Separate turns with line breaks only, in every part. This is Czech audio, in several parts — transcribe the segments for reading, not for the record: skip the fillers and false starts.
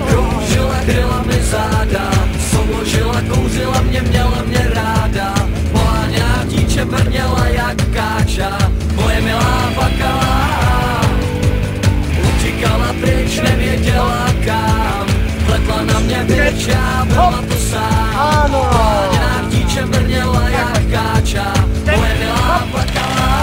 kroužila, kryla mi záda, souložila, kouřila mě, měla mě ráda. Poháněná dítě brněla jak káča, moje milá bakala. Utíkala pryč, nevěděla kam, vletla na mě věč, já byla to sám. Poháněná dítě brněla jak káča, moje milá bakala.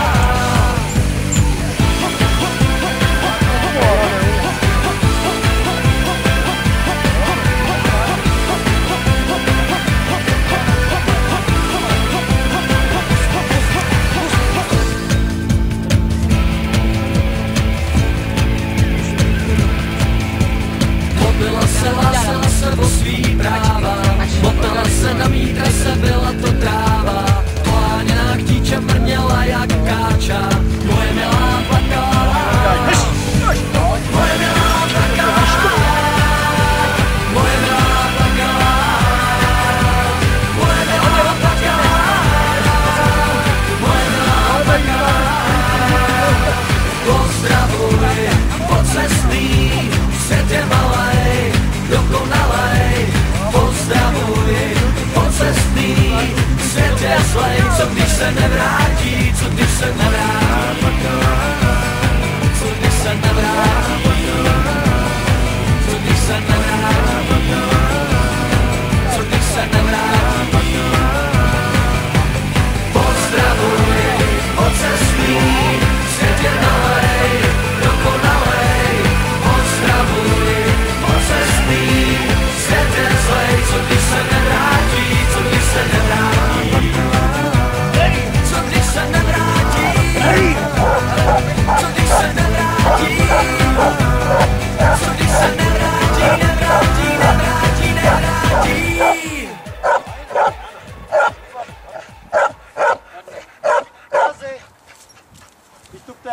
Hlásila se o svý práva, motala se na mý trase, byla to tráva. Poháněná k dítě mrněla jak káča, moje milá bakala. Moje milá bakala. Moje milá bakala. Moje milá bakala. Moje milá bakala. Pozdravuj, pocestný, svět je malej, dokonalej. Pozdravuj, pocestný, svět je zlej. Co když se nevrátí, co když se nevrátí, co když se nevrátí, co když se nevrátí, co když se nevrátí. Pozdravuj, pocestný, svět je malej, dokonalej. Pozdravuj, pocestný, svět je zlej. Co když se nevrátí, co když se nevrátí, co když se nevrátí, co když se nevrátí, co když se nevrátí, nevrátí, nevrátí, nevrátí.
Vystupte.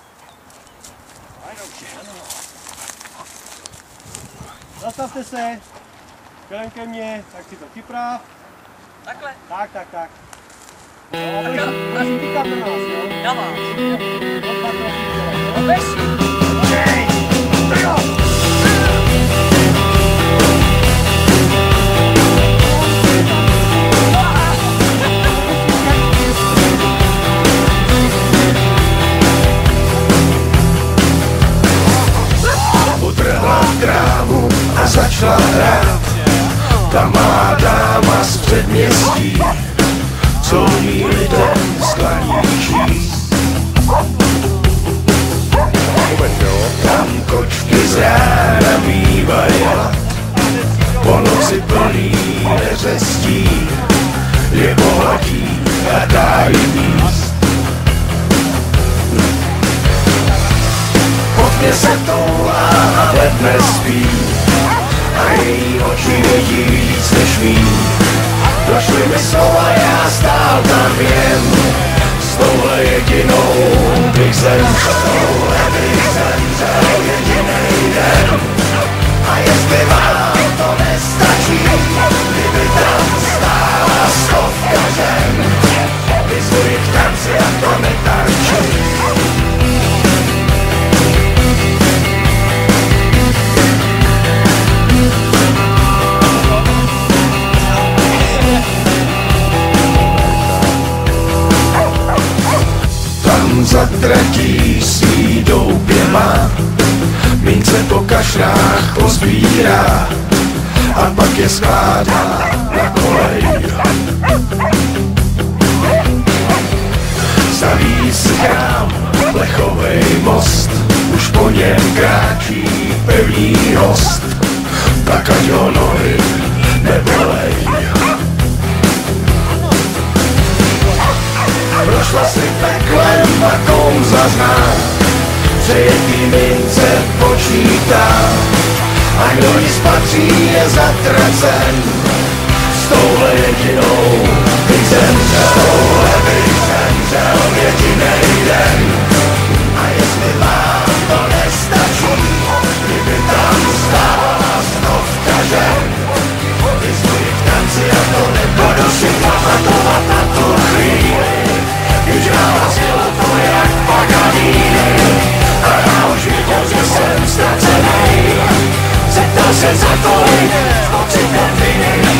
Zastavte se. Kolem ke mně, tak si to připrav.
Takhle.
Tak. No, prosím, týkat do nás, jo?
Já vás.
Utrhla trávu a začala hrát. Ta má dáma z předměstí, co jí lidem sklaní číst. Tam kočky z rána bývají hlad, po noci plný neřestí, je bohatí a dá jim jíst. Pod mě se toulá a ve dne spí, a její oči vidí víc než mý. Došly mi slova, já stál tam jen, s touhle jedinou bych zemřel. Jedinej den. A jestli vám to nestačí, kdyby tam stála stovka žen, vyzvuji k tanci a to netančí. Za tratí svý doupě má, mince po kašrách pozbírá a pak je skládá na kolej. Staví si chrám, plechovej most, už po něm kráčí pevný host, tak ať ho nohy nebolej. Prošla si peklem a kouzla zná, přejetý mince počítá, a kdo jí spatří je zatracen. S touhle jedinou bych zemřel, s touhle bych zemřel jedinej den. A jestli vám to nestačí, kdyby tam stála stovka žen, vyzvuji k tanci a to nebudu si pamatovat na tu chvíli, když hrála zněla to jak Paganini, a já už viděl, že jsem ztracenej. Zeptal se za tolik, pocitem viny.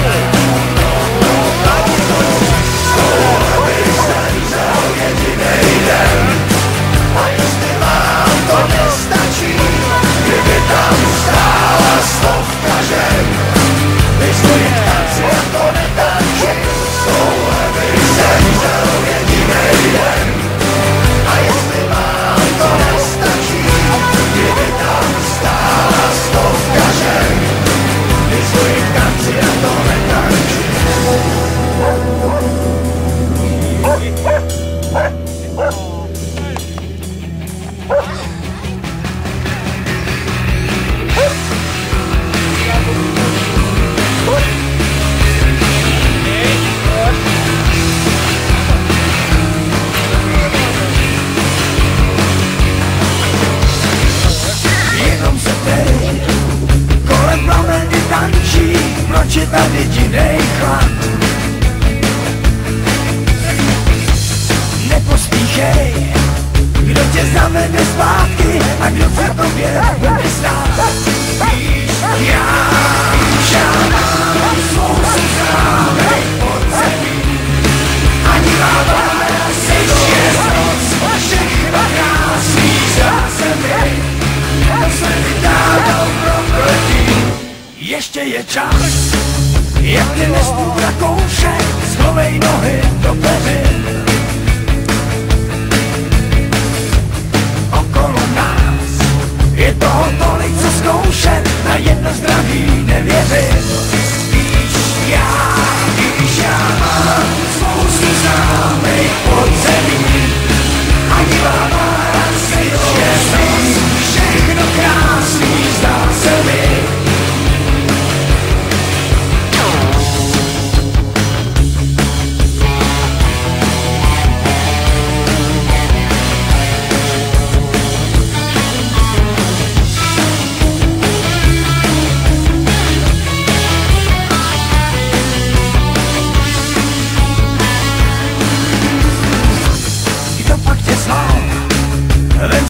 Z toho, abych zemřel jedinej den. A jestli vám to nestačí, kdyby tam stála stovka žen, vystojí tanci a to netančí. Z toho, abych zemřel jedinej den. A jestli vám to nestačí, kdyby tam stála stovka žen, vystojí tanci a to netančí. Jenom se teď kolem plameny tančí, proč je tady jedinej chlap? Nepospíchej, kdo tě zavede zpátky a kdo za tobě bude stát. Víš, já mám svou seznávej pod zemí. Ani láva, si je moc, všechno krásný za zemi. To se vydává prokletí, ještě je čas, jak ty nesmů zakoušet, schovej nohy do pevin. Okolo nás je toho tolik co zkoušet, na jedno z